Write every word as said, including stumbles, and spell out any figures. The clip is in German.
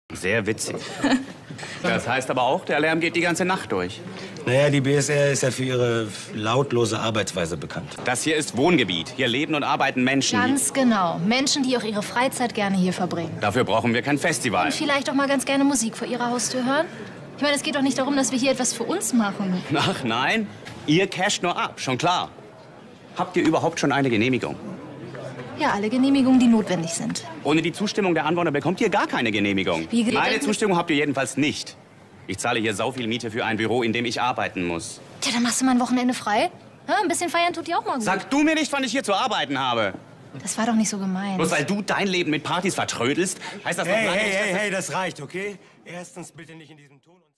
Sehr witzig. Das heißt aber auch, der Lärm geht die ganze Nacht durch. Naja, die B S R ist ja für ihre lautlose Arbeitsweise bekannt. Das hier ist Wohngebiet. Hier leben und arbeiten Menschen. Ganz genau. Menschen, die auch ihre Freizeit gerne hier verbringen. Dafür brauchen wir kein Festival. Und vielleicht auch mal ganz gerne Musik vor ihrer Haustür hören. Ich meine, es geht doch nicht darum, dass wir hier etwas für uns machen. Ach nein, ihr casht nur ab, schon klar. Habt ihr überhaupt schon eine Genehmigung? Ja, alle Genehmigungen, die notwendig sind. Ohne die Zustimmung der Anwohner bekommt ihr gar keine Genehmigung. Wie geht Meine denn- Zustimmung habt ihr jedenfalls nicht. Ich zahle hier sau viel Miete für ein Büro, in dem ich arbeiten muss. Tja, dann machst du mal ein Wochenende frei. Ja, ein bisschen feiern tut dir auch mal gut. Sag du mir nicht, wann ich hier zu arbeiten habe. Das war doch nicht so gemeint. Bloß weil du dein Leben mit Partys vertrödelst, heißt das doch Hey, lange hey, nicht, dass hey, das- hey, das reicht, okay? Erstens bitte nicht in diesem Ton.